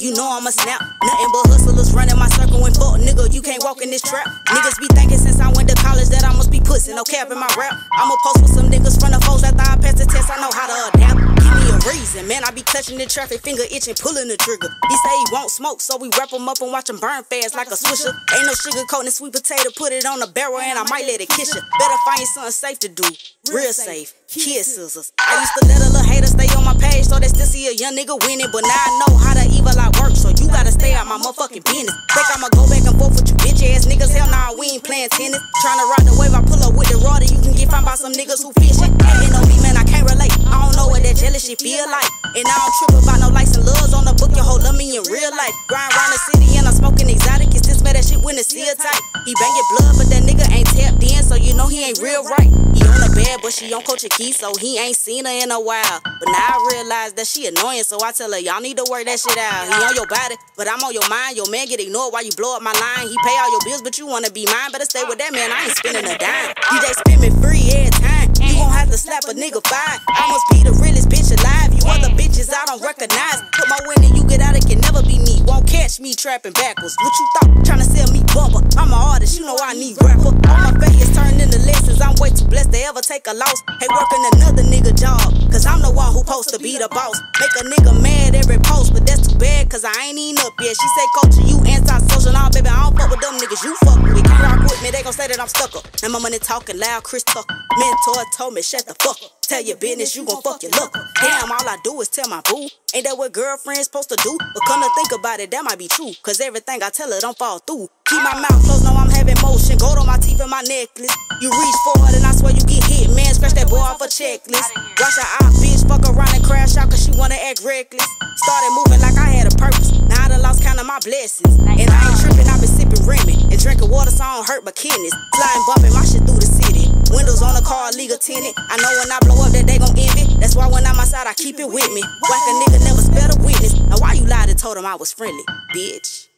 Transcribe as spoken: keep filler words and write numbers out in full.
you know I'm a snap. Nothing but hustlers running my circle and fuck, nigga, you can't walk in this trap. Niggas be thinking since I went to college that I must be pussy, no cap in my rap. I'ma post with some niggas from the foes after I pass the test, I know how to adapt. Give me a reason, man, I be clutching the traffic, finger itching, pulling the trigger. He say he won't smoke, so we wrap him up and watch him burn fast like a swisher. Ain't no sugar coating sweet potato, put it on the barrel and I might let it kiss you. Better find something safe to do, real safe, kid scissors. I used to let a little hater stay on my page so they still see a young nigga winning, but now I know how the evil I work, so you gotta stay out my motherfucking business. Think I'ma go back and forth with you bitch ass niggas? Hell nah, we ain't playing tennis. Tryna ride the wave, I pull up with the rod, you can get found by some niggas who fishing. Ain't no me, man, I can't relate. I don't know what that jealous shit feel like, and I don't trip about no likes and loves on the book. Your whole love me in real life. Grind around the city and I'm smoking exotic. It's this man that shit when the seal tight. He banging blood, but that nigga ain't tapped in, so you know he ain't real right. He on the bed, but she on Coach Key, so he ain't seen her in a while. But now I realize that she annoying, so I tell her, y'all need to work that shit out. He on your body, but I'm on your mind. Your man get ignored while you blow up my line. He pay all your bills, but you wanna be mine. Better stay with that man, I ain't spending a dime. D J spin me free every time. You gon' have to slap a nigga fine. I must be the realest bitch alive. You other bitches I don't recognize. Put my win and you get out, it can never be me. Won't catch me trapping backwards. What you thought? Tryna sell me bumper. I'm an artist, you know I need rapper. All my failures turn into lessons. I'm way too blessed to ever take a loss. Hey, working another nigga job, cause I'm the one who supposed to be the boss. Make a nigga mad every post, but that's too bad, cause I ain't even up yet. She say, Coach, you anti-social. Nah, baby, I don't fuck with them niggas you fuck with. If you rock with me, they gon' say that I'm stuck up. Now my money talking loud, Chris Tucker. Mentor told me, shut the fuck up. Tell your business, you gon' fuck your luck. Damn, all I do is tell my boo. Ain't that what girlfriends supposed to do? But come to think about it, that might be true, cause everything I tell her don't fall through. Keep my mouth closed, know I'm having motion. Gold on my teeth and my necklace. You reach forward and I swear you get hit, man. Scratch that boy off a checklist. Watch her out, bitch, fuck around and crash out cause she wanna act reckless. Started moving like I had a purpose. Now I done lost count of my blessings. And I ain't tripping, I been sipping Remy and drinking water so I don't hurt my kidneys. Sliding, bumping my shit through the city. Windows on the car, legal tenant. I know when I blow up that they gon' envy. That's why when I'm outside I keep it with me. Whack a nigga never spell a witness. Now why you lied and told him I was friendly, bitch?